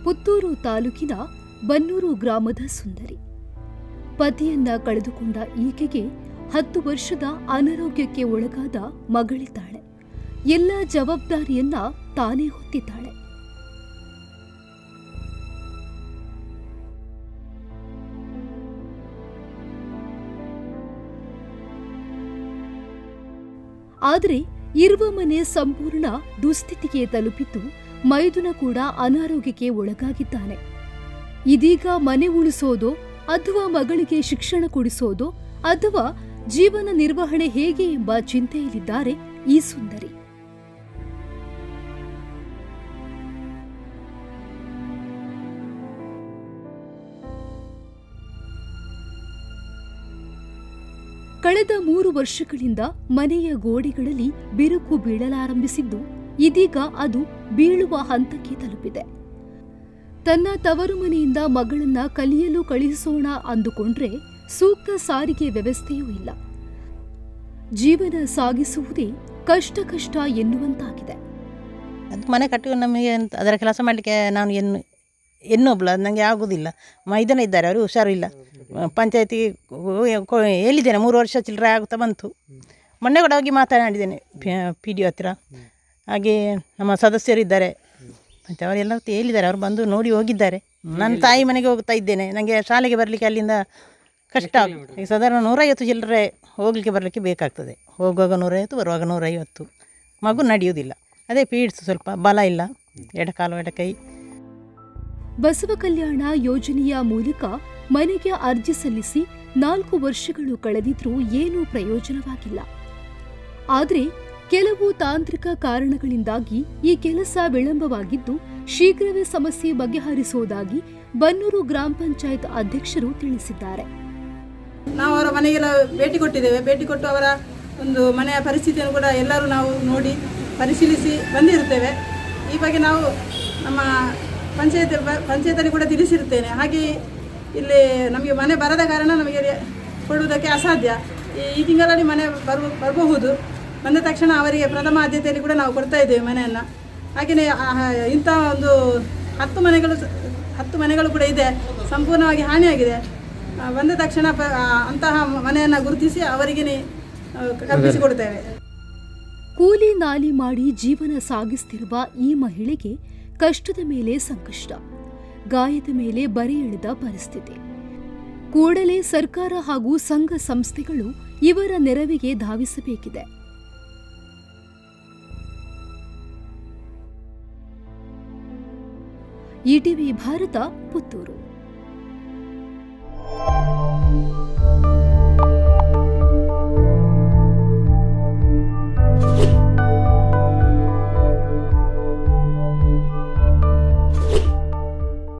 ಪುತ್ತೂರು ತಾಲೂಕಿನ ಬನ್ನೂರು ಗ್ರಾಮದ ಸುಂದರಿ. ಪತಿಯನ್ನ ಕಳೆದುಕೊಂಡ ಈಕೆಗೆ 10 ವರ್ಷದ ಅನಾರೋಗ್ಯಕ್ಕೆ ಒಳಗಾದ ಮಗಳಿದ್ದಾಳೆ. ಎಲ್ಲ ಜವಾಬ್ದಾರಿಯನ್ನ ತಾನೇ ಹೊತ್ತಿದ್ದಾಳೆ. ಆದರೆ ಇರುವ ಮನೆ ಸಂಪೂರ್ಣ ದುಸ್ಥಿತಿಗೆ ತಲುಪಿದ್ದು, ಮೈದುನ ಕೂಡ ಅನಾರೋಗ್ಯಕ್ಕೆ ಒಳಗಾಗಿದ್ದಾನೆ. ಇದೀಗ ಮನೆ ಉಳಿಸೋದೋ ಅಥವಾ ಮಗಳಿಗೆ ಶಿಕ್ಷಣ ಕೊಡಿಸೋದೋ ಅಥವಾ ಜೀವನ ನಿರ್ವಹಣೆ ಹೇಗೆ ಎಂಬ ಚಿಂತೆಯಲ್ಲಿದ್ದಾರೆ ಈ ಸುಂದರಿ. ಕಳೆದ 3 ವರ್ಷಗಳಿಂದ ಮನೆಯ ಗೋಡೆಗಳಲ್ಲಿ ಬಿರುಕು ಬೀಳಲಾರಂಭಿಸಿದ್ದು, ಇದೀಗ ಅದು ಬೀಳುವ ಹಂತಕ್ಕೆ ತಲುಪಿದೆ. ತನ್ನ ತವರು ಮನೆಯಿಂದ ಮಗಳನ್ನ ಕಲಿಯಲು ಕಳುಹಿಸೋಣ ಅಂದುಕೊಂಡ್ರೆ ಸೂಕ್ತ ಸಾರಿಗೆ ವ್ಯವಸ್ಥೆಯೂ ಇಲ್ಲ. ಜೀವನ ಸಾಗಿಸುವುದೇ ಕಷ್ಟ ಎನ್ನುವಂತಾಗಿದೆ. ಅದು ಮನೆ ಕಟ್ಟಿಕೊಂಡು ನಮಗೆ ಅದರ ಕೆಲಸ ಮಾಡಲಿಕ್ಕೆ ನಾನು ಎನ್ನೊಬ್ಳು ಅದು ನನಗೆ ಆಗೋದಿಲ್ಲ. ಮೈದನ ಇದ್ದಾರೆ, ಅವರು ಹುಷಾರಿಲ್ಲ. ಪಂಚಾಯತಿಗೆ ಹೇಳಿದ್ದೇನೆ, 3 ವರ್ಷ ಚಿಲ್ಲರೆ ಆಗುತ್ತಾ ಬಂತು. ಮೊನ್ನೆ ಕೂಡ ಹೋಗಿ ಮಾತನಾಡಿದ್ದೇನೆ PDO ಹತ್ತಿರ. ಹಾಗೆ ನಮ್ಮ ಸದಸ್ಯರಿದ್ದಾರೆ ಮತ್ತು ಅವರೆಲ್ಲ ಹೇಳಿದ್ದಾರೆ, ಅವರು ಬಂದು ನೋಡಿ ಹೋಗಿದ್ದಾರೆ. ನನ್ನ ತಾಯಿ ಮನೆಗೆ ಹೋಗ್ತಾ ಇದ್ದೇನೆ. ನನಗೆ ಶಾಲೆಗೆ ಬರಲಿಕ್ಕೆ ಅಲ್ಲಿಂದ ಕಷ್ಟ. ಈಗ ಸಾಧಾರಣ 150 ಚಿಲ್ಲರೆ ಹೋಗಲಿಕ್ಕೆ ಬರಲಿಕ್ಕೆ ಬೇಕಾಗ್ತದೆ. ಹೋಗುವಾಗ 150, ಬರುವಾಗ 150. ಮಗು ನಡೆಯುವುದಿಲ್ಲ. ಅದೇ ಪೀಡ್ಸ್, ಸ್ವಲ್ಪ ಬಲ ಇಲ್ಲ, ಎಡಕಾಲು ಎಡಕೈ. ಬಸವ ಕಲ್ಯಾಣ ಯೋಜನೆಯ ಮೂಲಕ ಮನೆಗೆ ಅರ್ಜಿ ಸಲ್ಲಿಸಿ 4 ವರ್ಷಗಳು ಕಳೆದಿದ್ರೂ ಏನೂ ಪ್ರಯೋಜನವಾಗಿಲ್ಲ. ಆದರೆ ಕೆಲವು ತಾಂತ್ರಿಕ ಕಾರಣಗಳಿಂದಾಗಿ ಈ ಕೆಲಸ ವಿಳಂಬವಾಗಿದ್ದು, ಶೀಘ್ರವೇ ಸಮಸ್ಯೆ ಬಗೆಹರಿಸುವುದಾಗಿ ಬನ್ನೂರು ಗ್ರಾಮ ಪಂಚಾಯತ್ ಅಧ್ಯಕ್ಷರು ತಿಳಿಸಿದ್ದಾರೆ. ನಾವು ಅವರ ಮನೆಗೆಲ್ಲ ಭೇಟಿ ಕೊಟ್ಟಿದ್ದೇವೆ. ಭೇಟಿ ಕೊಟ್ಟು ಅವರ ಒಂದು ಮನೆಯ ಪರಿಸ್ಥಿತಿಯನ್ನು ಕೂಡ ಎಲ್ಲರೂ ನಾವು ನೋಡಿ ಪರಿಶೀಲಿಸಿ ಬಂದಿರುತ್ತೇವೆ. ಈ ಬಗ್ಗೆ ನಾವು ನಮ್ಮ ಪಂಚಾಯತಲ್ಲಿ ಕೂಡ ತಿಳಿಸಿರುತ್ತೇನೆ. ಹಾಗೆ ಇಲ್ಲಿ ನಮಗೆ ಮನೆ ಬರದ ಕಾರಣ ನಮಗೆ ಕೊಡುವುದಕ್ಕೆ ಅಸಾಧ್ಯ. ಈ ತಿಂಗಳಲ್ಲಿ ಮನೆ ಬರಬಹುದು. ಬಂದ ತಕ್ಷಣ ಅವರಿಗೆ ಪ್ರಥಮ ಆದ್ಯತೆಯಲ್ಲಿ ಕೂಡ ನಾವು ಕೊಡ್ತಾ ಇದ್ದೇವೆ ಮನೆಯನ್ನು. ಹಾಗೆಯೇ ಇಂಥ ಒಂದು 10 ಮನೆಗಳು ಕೂಡ ಇದೆ, ಸಂಪೂರ್ಣವಾಗಿ ಹಾನಿಯಾಗಿದೆ. ಬಂದ ತಕ್ಷಣ ಅಂತಹ ಮನೆಯನ್ನು ಗುರುತಿಸಿ ಅವರಿಗೆ ಕಲ್ಪಿಸಿಕೊಡ್ತೇವೆ. ಕೂಲಿ ನಾಲಿ ಮಾಡಿ ಜೀವನ ಸಾಗಿಸುತ್ತಿರುವ ಈ ಮಹಿಳೆಗೆ ಕಷ್ಟದ ಮೇಲೆ ಸಂಕಷ್ಟ, ಗಾಯದ ಮೇಲೆ ಬರೆ ಎಳೆದ ಪರಿಸ್ಥಿತಿ. ಕೂಡಲೇ ಸರ್ಕಾರ ಹಾಗೂ ಸಂಘ ಸಂಸ್ಥೆಗಳು ಇವರ ನೆರವಿಗೆ ಧಾವಿಸಬೇಕಿದೆ. ETV ಭಾರತ, ಪುತ್ತೂರು.